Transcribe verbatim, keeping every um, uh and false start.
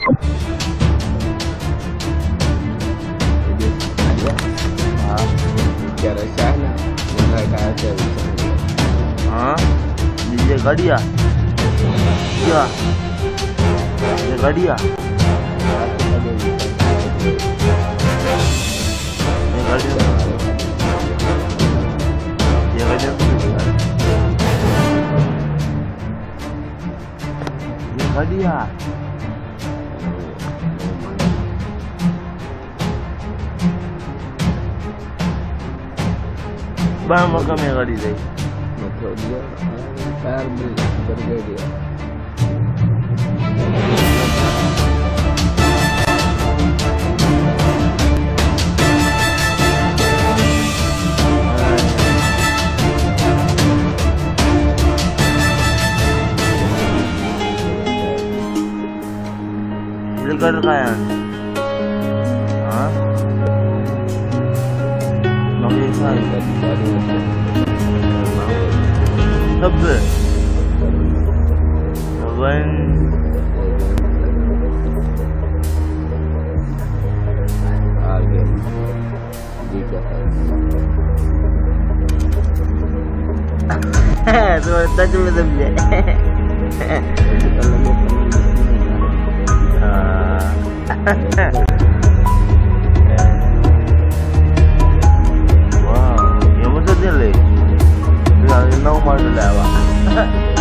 हाँ क्या रखा है ना मुझे कहा चाहिए हाँ ये गाड़िया क्या ये गाड़िया ये गाड़िया ये गाड़िया ये गाड़िया बाहर मौका में गाड़ी जाए मतलब dia पैर में बर्गर दिया Legal kaya? Hah? Nakikita tayo. Sabi. Sabayin. आगे दिखा है तो तजुर्बे में समझे wow, yang mana dia leh? Dia nak mau mana lah,